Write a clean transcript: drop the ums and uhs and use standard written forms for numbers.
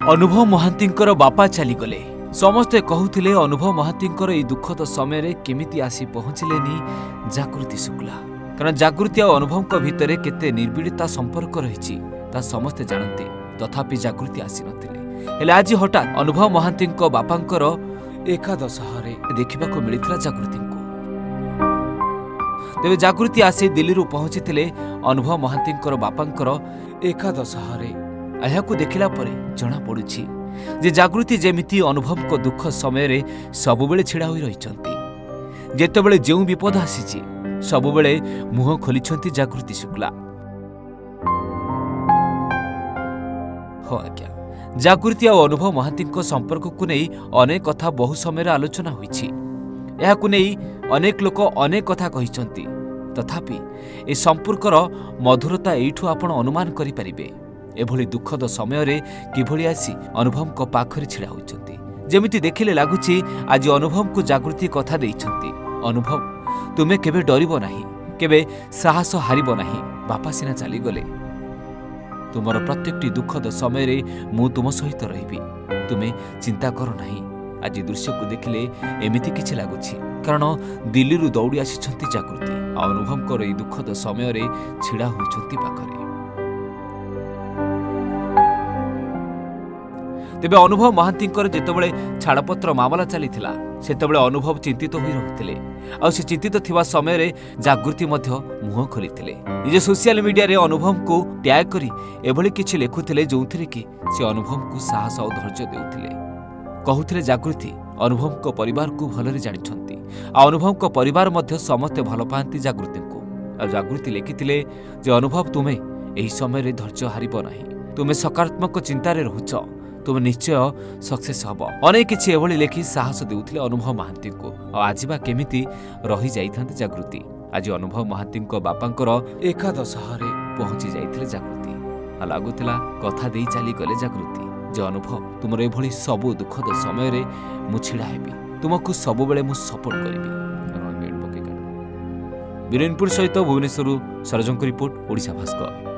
अनुभव महांतींकर बापा चलीगले। समस्ते कहूथिले अनुभव महांतींकर ई दुखद समय केमिति आसी पहुंचलेनी जागृति शुक्ला। कारण जागृति और अनुभव भितर केते निर्विड़ता संपर्क रही समस्ते जानते, तथापि जागृति आसी नथिले। हेले आज हठात अनुभव महांतींक बापांकर एकादश देखा मिलता जागृति को। तेज जागृति आसी दिल्ली पहुंची अनुभव महांतींकर बापांकर एकादश को देखला परे जना पड़ुछि जे जागृति जेमिति अनुभव को दुख समय सबुबले छिड़ा होई रहिछंती। जेतेबेले जेउ विपद आसीछि सबुबले मुह खोलिछंती जागृति शुक्ला। हो आज्ञा, जागृति और अनुभव महांतींक संपर्क को नहीं अनेक कथा बहु समय आलोचना होईछि। एहाकु नहीं अनेक लोक अनेक कथा कहिछंती, तथापि ए संपर्कर मधुरता एठू आपण अनुमान करि परिबे। एभली दुखद समय किभली आसी अनुभव को पाखरे छिड़ा होइछंती। जेमिति देखिले लागुछि आज अनुभव को जागृति कथा देइछंती। अनुभव, तुमे केबे डरिबो नाही, केबे साहस हारिबो नाही। बापा सिना चली गले, तुमर प्रत्येकटी दुखद समय मु तुम सहित रहिबी। तुमे चिंता करो नाही। आज दृश्य को देखिले एमिति किछि लागुछि, कारण दिल्ली दौड़ी आसिछंती जागृति। अनुभव को ई दुखद समय छिड़ा होइछंती पाखरे। तेबे अनुभव महांतींकर जेतेबेले छाड़पत्र मामला चलीथिला सेतेबेले अनुभव चिंतित होई रहुथिले। आ से चिंतित थिबा समय जागृति मध्य मुह खोलिथिले। निजे सोशल मीडिया रे अनुभव को टैग करी एभली किछि लेखुथिले जोंथिरे कि से अनुभव को साहस और धैर्य देउथिले। कहूथिले जागृति अनुभव को परिवार को भलरे जानिछंती। आ अनुभव को परिवार मध्य समस्त भल पांती जागृति को। आ जागृति लेखिथिले जे अनुभव तुमे एही समय रे धैर्य हारिबो नाही। तुमे सकारात्मक चिंता रे रहुछ, तुम निश्चय सक्सेस हम। अनेक किछि एभली लेखि साहस देउथिले अनुभव महांती को। आज बा केमिति रही जाइथांते जागृति। आज अनुभव महांती बापांकर एकादश पहुंची जाइथिले जागृति। लागुथिला कथा देई चली गले जागृति जे अनुभव, तुमर एभली सबु दुखद समय रे मु छिड़ा हेबी। तुमको सबु बेले मु सपोर्ट करिबी। बीरेनपुर सहित भुवनेश्वर सरजंक रिपोर्ट, ओडिशा भास्कर।